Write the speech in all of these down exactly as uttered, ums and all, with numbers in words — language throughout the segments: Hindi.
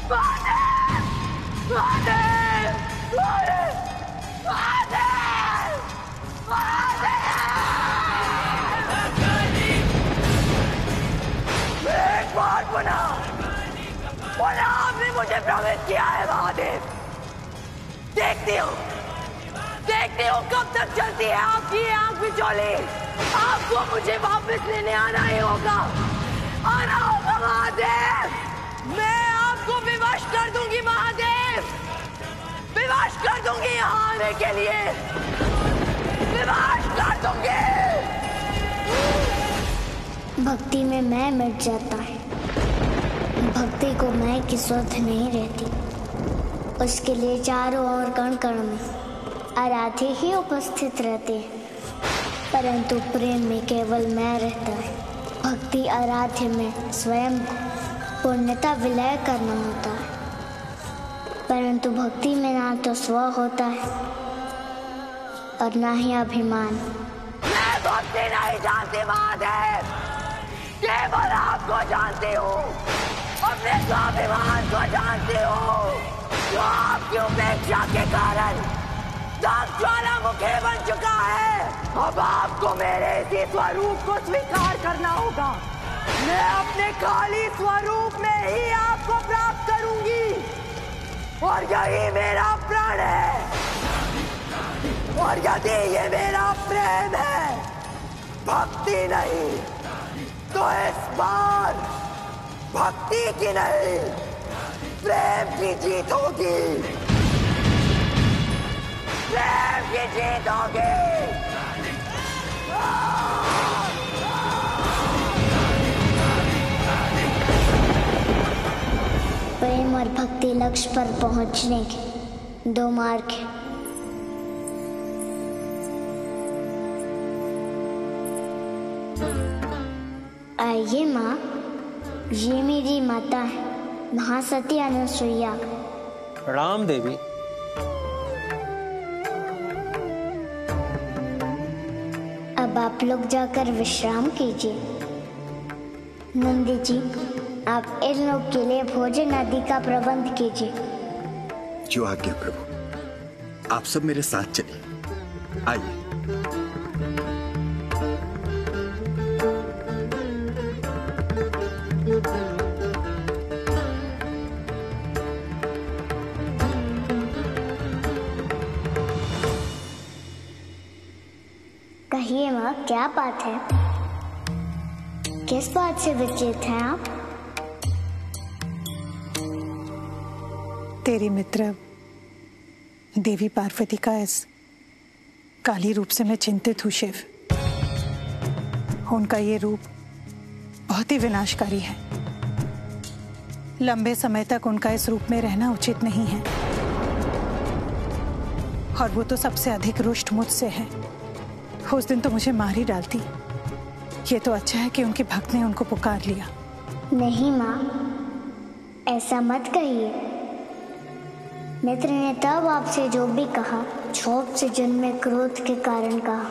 महादेव! महादेव! महादेव! महादेव! महादेव! एक बार बोला, बोला आपने मुझे प्रवेश किया है महादेव। देखती हूँ, देखती हूँ कब तक चलती है आपकी आंख बिचौली। आपको मुझे वापस लेने आना ही होगा, आना होगा महादेव। मैं आपको विवश कर दूंगी महादेव, विवश कर दूंगी यहाँ आने के लिए, विवश कर दूंगी। भक्ति में मैं मिट जाता है, भक्ति को मैं की सुध नहीं रहती। उसके लिए चारों ओर कण कण में आराध्य ही उपस्थित रहते हैं, परंतु प्रेम में केवल मैं रहता है। भक्ति आराध्य में स्वयं पूर्णता विलय करना होता है, परंतु भक्ति में ना तो स्व होता है और ना ही अभिमान। मैं भक्ति नहीं जानती महादेव, केवल आपको जानती हूँ, अपने स्वाभिमान को जानती हूँ, जो आपकी उपेक्षा के कारण दाग ज्वालामुखी बन चुका है। अब आपको मेरे इसी स्वरूप को स्वीकार करना होगा। मैं अपने खाली स्वरूप में ही आपको प्राप्त करूंगी और यही मेरा प्राण है। और यदि ये मेरा प्रेम है, भक्ति नहीं, तो इस बार भक्ति की नहीं, प्रेम की जीत होगी, प्रेम की जीत होगी। प्रेम और भक्ति लक्ष्य पर पहुंचने के दो मार्ग हैं। आइए माँ, ये मेरी माता है महासती अनुसुईया। प्रणाम देवी। अब आप लोग जाकर विश्राम कीजिए। नंदी जी, आप इन लोग के लिए भोजन आदि का प्रबंध कीजिए। जो आज्ञा प्रभु। आप सब मेरे साथ चलिए, आइए। कहिए माँ, क्या बात है? किस बात से विचलित हैं आप? तेरी मित्र देवी पार्वती का इस काली रूप से मैं चिंतित हूँ शिव। उनका ये रूप बहुत ही विनाशकारी है। लंबे समय तक उनका इस रूप में रहना उचित नहीं है, और वो तो सबसे अधिक रुष्ट मुझसे है। उस दिन तो मुझे मार ही डालती। ये तो अच्छा है कि उनके भक्त ने उनको पुकार लिया। नहीं माँ, ऐसा मत कहिए। मित्र ने तब आपसे जो भी कहा, क्षोभ से जन्मे क्रोध के कारण कहा,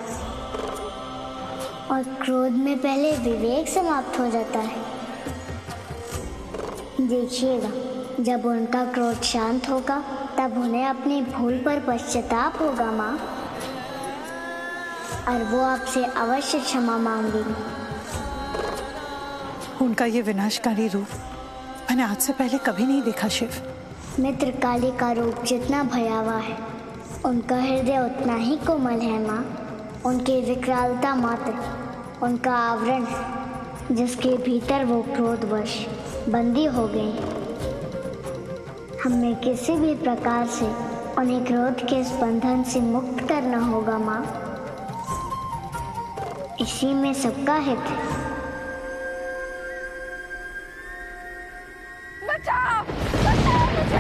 और क्रोध में पहले विवेक समाप्त हो जाता है। देखिएगा, जब उनका क्रोध शांत होगा, तब उन्हें अपनी भूल पर पश्चाताप होगा माँ, और वो आपसे अवश्य क्षमा मांगेंगे। उनका ये विनाशकारी रूप मैंने आज से पहले कभी नहीं देखा शिव। मित्र काली का रूप जितना भयावह है, उनका हृदय उतना ही कोमल है माँ। उनकी विकरालता मात्र उनका आवरण है, जिसके भीतर वो क्रोधवश बंदी हो गई। हमें किसी भी प्रकार से उन्हें क्रोध के इस बंधन से मुक्त करना होगा माँ। इसी में सबका हित है। बचाओ! बचाओ मुझे!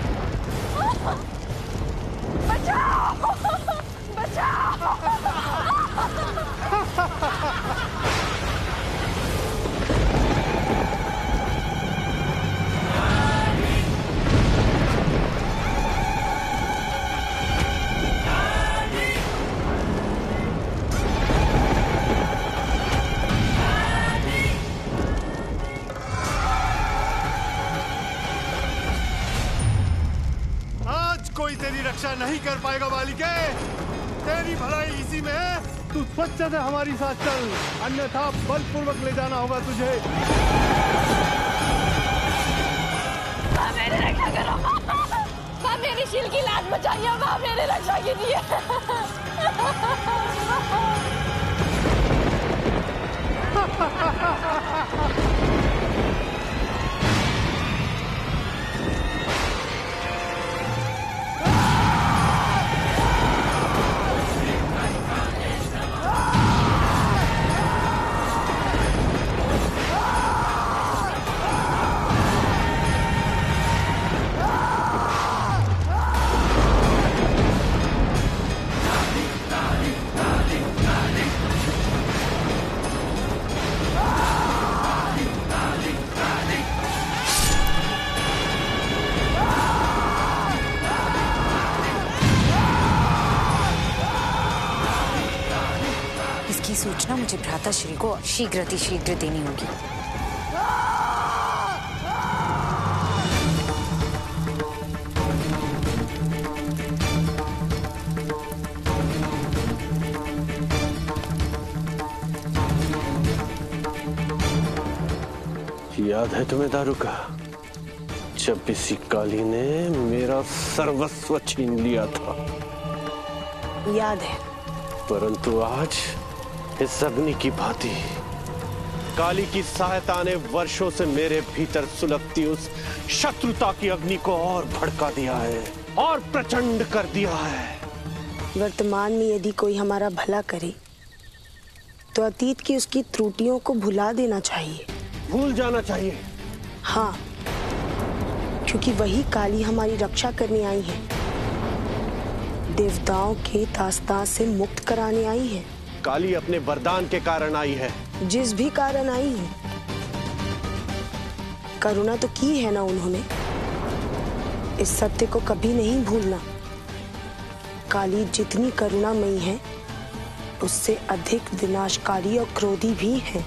बचाओ! बचाओ! कोई तेरी रक्षा नहीं कर पाएगा बालिके। तेरी भलाई इसी में है। तू सच्चे से हमारी साथ चल, अन्यथा बलपूर्वक ले जाना होगा तुझे। माँ मेरी रक्षा करो, माँ मेरी शील की लाज बचाइए, माँ मेरी रक्षा कीजिए। सूचना मुझे भ्राताश्री को शीघ्र अतिशीघ्र देनी होगी। याद है तुम्हें दारुका, जब इसी काली ने मेरा सर्वस्व छीन लिया था? याद है। परंतु आज इस अग्नि की भांति काली की सहायता ने वर्षों से मेरे भीतर सुलगती उस शत्रुता की अग्नि को और भड़का दिया है और प्रचंड कर दिया है। वर्तमान में यदि कोई हमारा भला करे तो अतीत की उसकी त्रुटियों को भुला देना चाहिए। भूल जाना चाहिए। हाँ, क्योंकि वही काली हमारी रक्षा करने आई है, देवताओं के दास्तां से मुक्त कराने आई है। काली अपने वरदान के कारण आई है। जिस भी कारण आई है, करुणा तो की है ना उन्होंने। इस सत्य को कभी नहीं भूलना। काली जितनी करुणामयी है, उससे अधिक विनाशकारी और क्रोधी भी है।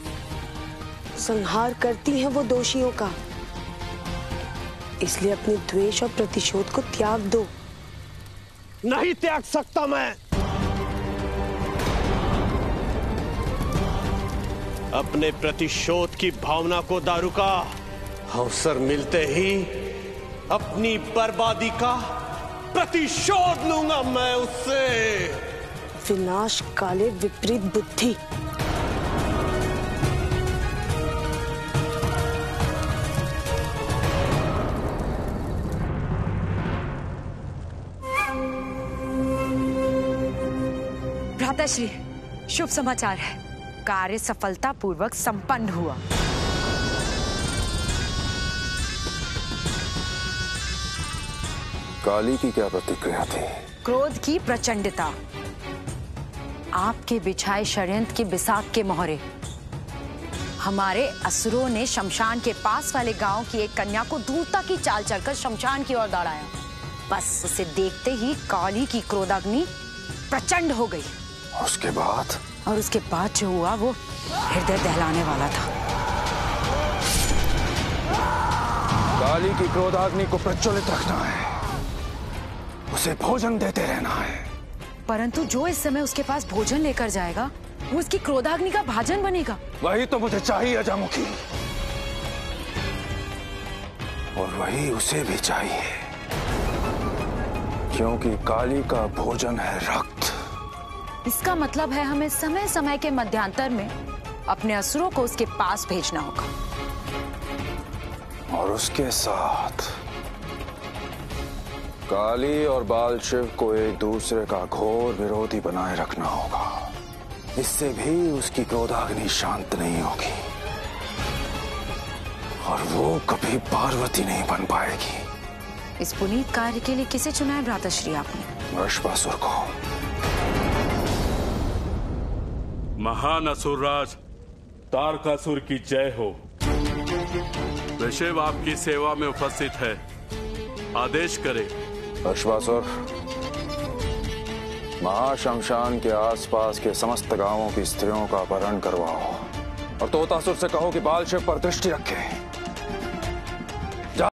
संहार करती हैं वो दोषियों का। इसलिए अपने द्वेष और प्रतिशोध को त्याग दो। नहीं त्याग सकता मैं। अपने प्रतिशोध की भावना को दारुका अवसर मिलते ही अपनी बर्बादी का प्रतिशोध लूंगा मैं उससे। विनाश काले विपरीत बुद्धि। भ्राताश्री, शुभ समाचार है। कार्य सफलतापूर्वक संपन्न हुआ। काली की क्या प्रतिक्रिया थी? क्रोध की प्रचंडता। आपके बिछाए षड्यंत्र के बिसात के मोहरे हमारे असुरों ने शमशान के पास वाले गांव की एक कन्या को दूरता की चाल चलकर शमशान की ओर दौड़ाया। बस उसे देखते ही काली की क्रोधाग्नि प्रचंड हो गई। उसके बाद और उसके बाद जो हुआ वो हृदय दहलाने वाला था। काली की क्रोधाग्नि को प्रज्वलित रखना है, उसे भोजन देते रहना है। परंतु जो इस समय उसके पास भोजन लेकर जाएगा, वो उसकी क्रोधाग्नि का भाजन बनेगा। वही तो मुझे चाहिए अजामुखी, और वही उसे भी चाहिए, क्योंकि काली का भोजन है रक्त। इसका मतलब है हमें समय समय के मध्यांतर में अपने असुरों को उसके पास भेजना होगा, और उसके साथ काली और बाल शिव को एक दूसरे का घोर विरोधी बनाए रखना होगा। इससे भी उसकी क्रोधाग्नि शांत नहीं होगी और वो कभी पार्वती नहीं बन पाएगी। इस पुनीत कार्य के लिए किसे चुना है भ्राताश्री आपने? वृषभासुर को। महान असुरराज तारकासुर की जय हो। वृषभ आपकी सेवा में उपस्थित है, आदेश करे। वृषभासुर, महाशमशान के आसपास के समस्त गांवों की स्त्रियों का अपहरण करवाओ और तोतासुर से कहो कि बाल शिव पर दृष्टि रखे।